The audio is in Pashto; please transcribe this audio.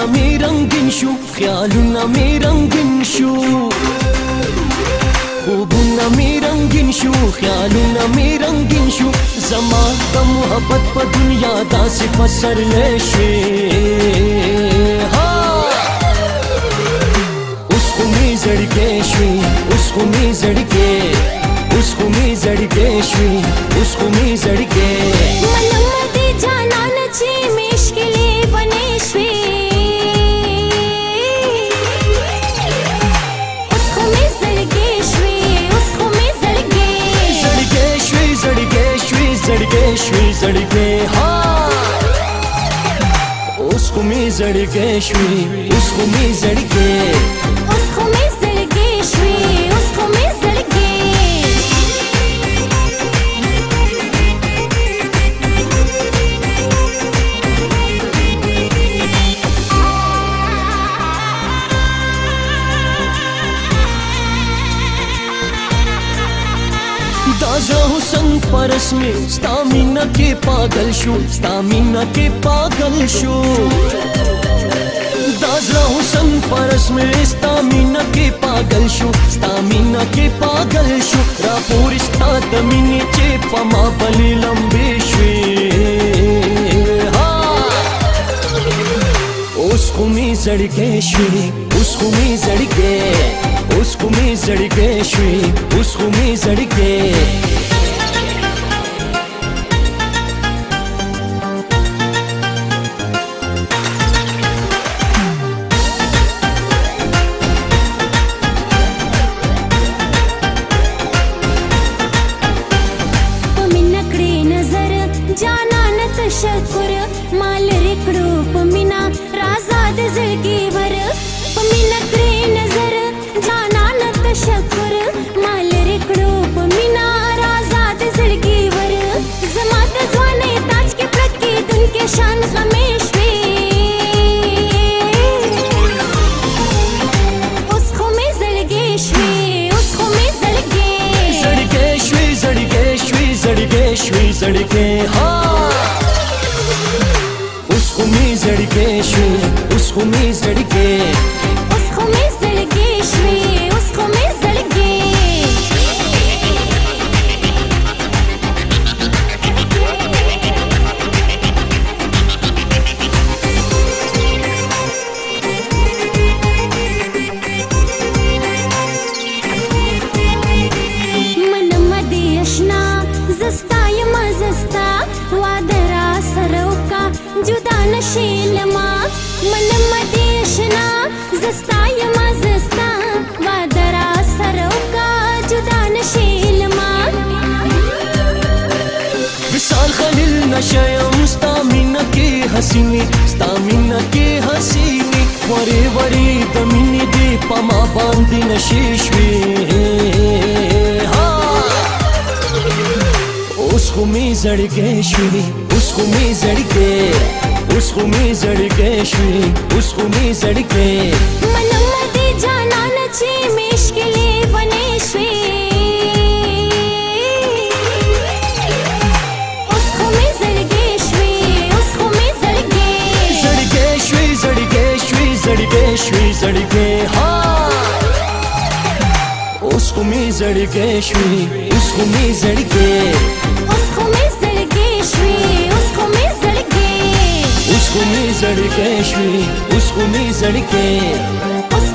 می رنگین شو، خیالونه می رنگین شو، خوبونه می رنگین شو، خیالونه می رنگین شو. زما د محبت په دنیا داسې پسرلی شوې، اوس خو مې زړګی شوې، اوس خو مې زړګی، اوس خو مې زړګی شوې، اوس خو مې زړګی. منمه دې جانانه چې مشکلې بنې شوې، اوس خو مې زړګی شوې، اوس خو مې زړګی. زړګی شوې، زړګی شوې، زړګی شوې، زړګی اوس خو مې زړګی شوې، اوس خو مې زړګی، اوس خو مې زړګی شوې، اوس خو مې زړګی. دا زه حسن پرس میں ستا مینا کے پاگل شو، ستا مینا کے پاگل شو. دا زه حسن پرس میں ستا مینا کے پاگل شو، ستا مینا کے پاگل شو. را پوری ستا د مینې چې په ما بلې لمبې شوې، اوس خو مې زړګی شوې، اوس خو مې زړګی، اوس خو مې زړګی شوې، اوس خو مې زړګی. تشکر مال رکړو په مینا رازا د زړګي ور، په مینا کړې نظر جانان تشکر مال رکړو په مینا رازا د زړګي ور. زما د ځوانۍ تاج کې پرکې دن کې شان خمیش وي، اوس خو مې زړګي شوې، اوس خو مې زړګي. زړګی شوې، زړګی شوې، زړګی شوې، زړګی اوس خو مې زړګی شوې، اوس خو مې زړګی، اوس خو مې زړګی شوې، اوس خو مې زړګی. منمه دې اشنا زستا یم زستا، واده را سره وکړه جدا نشي لما. منمه دې اشنا زستا یم زستا، واده را سره وکړه جدا نشي لما. وصال خلیل نشیم ستا مینا کې حسینې، ستا مینا کې حسینې، ورې ورې د مینې دې په ما باندې نشي شوې. اوس خو مې زړګی شوې، اوس خو مې زړګی، اوس خو مې زړګی شوې، اوس خو مې زړګی. منمه دې جانانه چې مشکلې بنې شوې، اوس خو مې زړګی شوې، اوس خو مې زړګی. زړګی شوې، زړګی شوې، زړګی شوې، زړګی اوس خو مې زړګی شوې، اوس خو مې زړګی، اوس خو مې زړګی شوې، اوس خو مې زړګی. اوس خو مې زړګی شوې، اوس خو مې زړګی. اوس